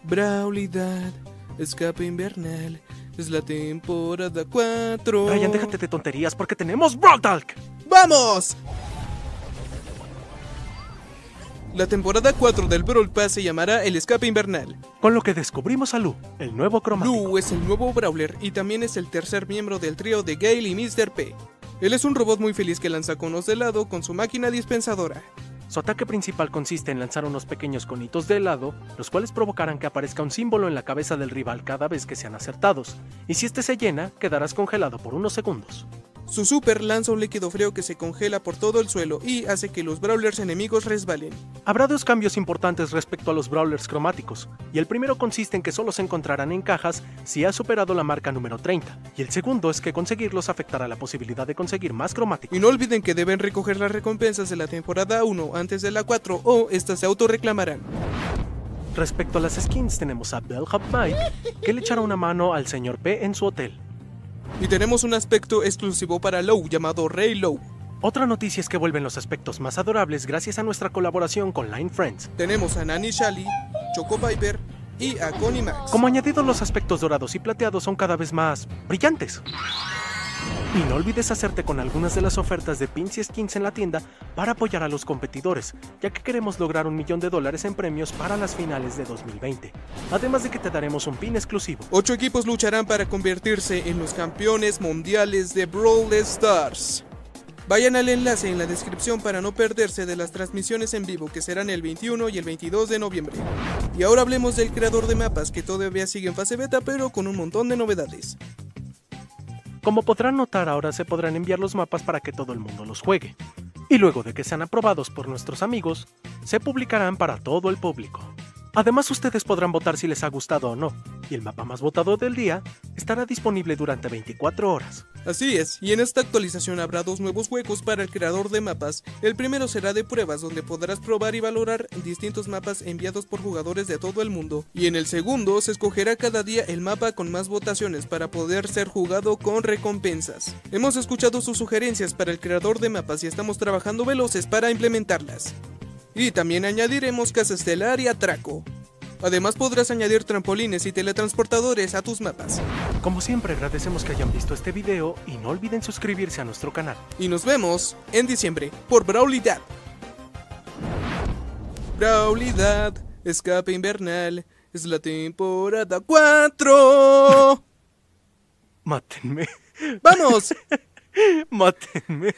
Brawlidad, escape invernal, es la temporada 4. Ryan, déjate de tonterías porque tenemos Brawl Talk. ¡Vamos! La temporada 4 del Brawl Pass se llamará el escape invernal. Con lo que descubrimos a Lu, el nuevo cromático. Lu es el nuevo Brawler y también es el tercer miembro del trío de Gale y Mr. P. Él es un robot muy feliz que lanza conos de helado con su máquina dispensadora. Su ataque principal consiste en lanzar unos pequeños conitos de helado, los cuales provocarán que aparezca un símbolo en la cabeza del rival cada vez que sean acertados, y si este se llena, quedarás congelado por unos segundos. Su super lanza un líquido frío que se congela por todo el suelo y hace que los Brawlers enemigos resbalen. Habrá dos cambios importantes respecto a los Brawlers cromáticos, y el primero consiste en que solo se encontrarán en cajas si has superado la marca número 30, y el segundo es que conseguirlos afectará la posibilidad de conseguir más cromáticos. Y no olviden que deben recoger las recompensas de la temporada 1 antes de la 4 o estas se autorreclamarán. Respecto a las skins tenemos a Bellhop Mike, que le echará una mano al Sr. P en su hotel. Y tenemos un aspecto exclusivo para Low llamado Rey Low. Otra noticia es que vuelven los aspectos más adorables gracias a nuestra colaboración con Line Friends. Tenemos a Nani Shally, Choco Viper y a Connie Max. Como añadido, los aspectos dorados y plateados son cada vez más brillantes. Y no olvides hacerte con algunas de las ofertas de pins y skins en la tienda para apoyar a los competidores, ya que queremos lograr $1 millón en premios para las finales de 2020. Además de que te daremos un pin exclusivo. 8 equipos lucharán para convertirse en los campeones mundiales de Brawl Stars. Vayan al enlace en la descripción para no perderse de las transmisiones en vivo que serán el 21 y el 22 de noviembre. Y ahora hablemos del creador de mapas que todavía sigue en fase beta pero con un montón de novedades. Como podrán notar, ahora se podrán enviar los mapas para que todo el mundo los juegue. Y luego de que sean aprobados por nuestros amigos, se publicarán para todo el público. Además, ustedes podrán votar si les ha gustado o no, y el mapa más votado del día estará disponible durante 24 horas. Así es, y en esta actualización habrá 2 nuevos juegos para el creador de mapas. El primero será de pruebas, donde podrás probar y valorar distintos mapas enviados por jugadores de todo el mundo. Y en el segundo se escogerá cada día el mapa con más votaciones para poder ser jugado con recompensas. Hemos escuchado sus sugerencias para el creador de mapas y estamos trabajando veloces para implementarlas. Y también añadiremos casa estelar y atraco. Además podrás añadir trampolines y teletransportadores a tus mapas. Como siempre, agradecemos que hayan visto este video y no olviden suscribirse a nuestro canal. Y nos vemos en diciembre por Brawlidad. Brawlidad, escape invernal, es la temporada 4. Mátenme. ¡Vamos! Mátenme.